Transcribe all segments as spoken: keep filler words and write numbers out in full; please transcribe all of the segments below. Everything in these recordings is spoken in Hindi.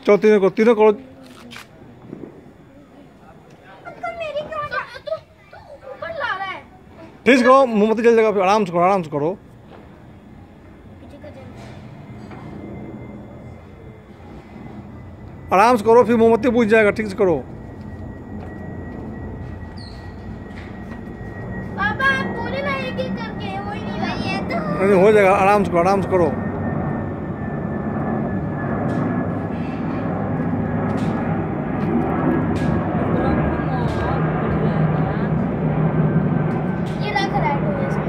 चलो तीनों करो, तीनों करो। ठीक से करो, मोमबत्ती जल जाएगा, फिर आराम से करो, आराम से करो। आराम से करो, फिर मोमबत्ती बुझ जाएगा। ठीक से करो। पापा पूरी ना एक एक करके, वो ही नहीं भाई है तो नहीं हो जाएगा, आराम से करो, आराम से करो। ये रख रहा है तो इसमें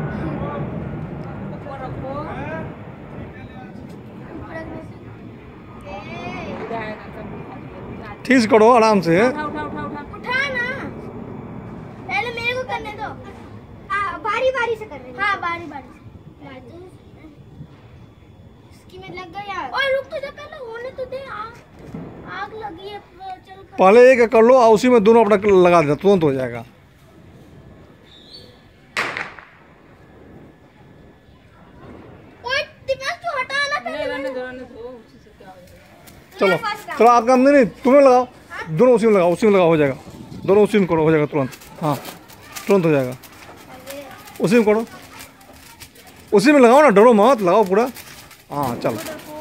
ठीक से करो, आराम से। उठा ना, पहले मेरे को करने दो। हाँ बारी बारी से करने दो। हाँ बारी बारी से। इसकी में लग गया। और रुक तो जा, पहले होने तो दे। आग आग लगी है, चल कर। पहले एक कर लो और उसी में दोनों अपना लगा देना, तुरंत हो जाएगा। ओए दिमाग क्यों हटाना पहले। चलो चलो, आप काम नहीं, नहीं तुम्हें लगाओ, दोनों उसी में लगाओ, उसी में लगाओ, हो जाएगा। दोनों उसी में करो, हो जाएगा तुरंत। हाँ तुरंत हो जाएगा, उसी में करो, उसी में लगाओ ना, डरो मत, लगाओ पूरा। हाँ चलो।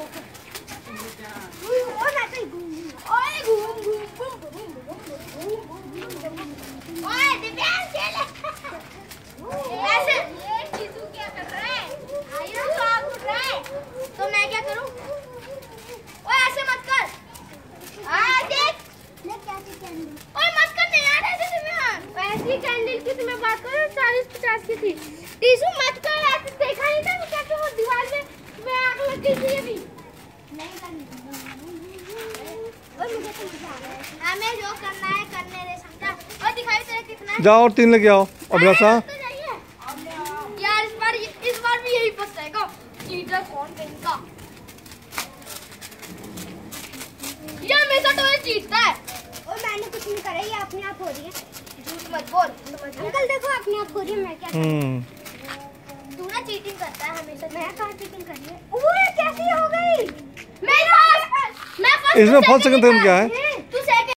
तो मैं क्या करूं? ओए ऐसे मत कर। आ देख, ले क्या कैंडल। ओए मत कर यार ऐसे तुम्हें। ऐसी कैंडल की तुम्हें बात करो, चालीस पचास की थी। टीसू मत कर, ऐसे देखा नहीं था क्या कि वो दीवार में मैं आग लग गई थी। अभी नहीं करनी। ओए मुझे तो मजा आ रहा है। हमें जो करना है करने दे, समझा? और दिखाई तेरे कितना है? जाओ और तीन लेके आओ अभिलाषा। यार इस बार इस बार भी यही फंसेगा। चीटर कौन कहेगा? ये हमेशा तो ये जीतता है। और मैंने कुछ नहीं करा, ये अपने आप हो रही है। झूठ मत बोल। अंकल देखो अपने आप हो रही है, मैं क्या हम्म तू ना चीटिंग करता है हमेशा। मैं कहाँ चीटिंग कर रही है? ओए कैसी हो गई? मैं मैं इसमें फर्स्ट सेकंड थर्म क्या है?